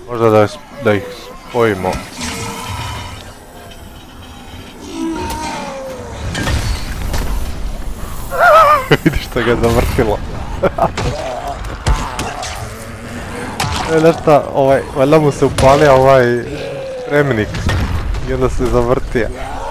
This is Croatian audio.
Možda da ih spojimo. Vidiš što ga je zavrtilo. Nešto, valjda mu se upalio ovaj spremnik i onda se zavrtio.